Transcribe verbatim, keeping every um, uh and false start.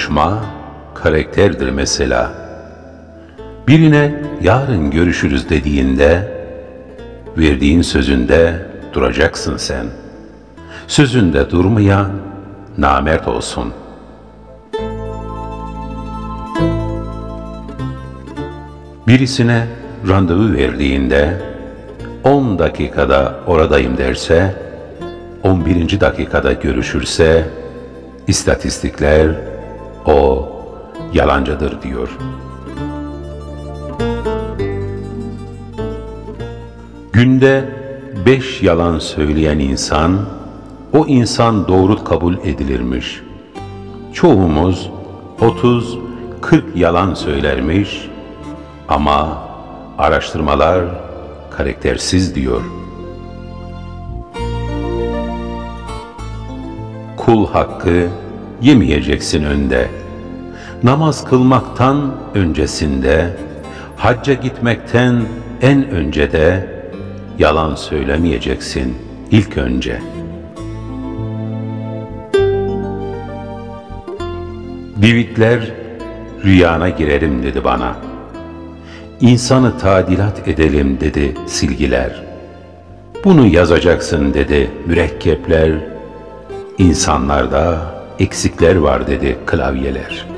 konuşma karakterdir mesela. Birine yarın görüşürüz dediğinde, verdiğin sözünde duracaksın sen. Sözünde durmayan namert olsun. Birisine randevu verdiğinde, on dakikada oradayım derse, on birinci dakikada görüşürse, istatistikler o yalancıdır diyor. Günde beş yalan söyleyen insan, o insan doğru kabul edilirmiş. Çoğumuz otuz kırk yalan söylermiş ama araştırmalar karaktersiz diyor. Kul hakkı yemeyeceksin önde. Namaz kılmaktan öncesinde, hacca gitmekten en önce de yalan söylemeyeceksin ilk önce. Divitler rüyana girerim dedi bana. İnsanı tadilat edelim dedi silgiler. Bunu yazacaksın dedi mürekkepler. İnsanlarda eksikler var dedi klavyeler.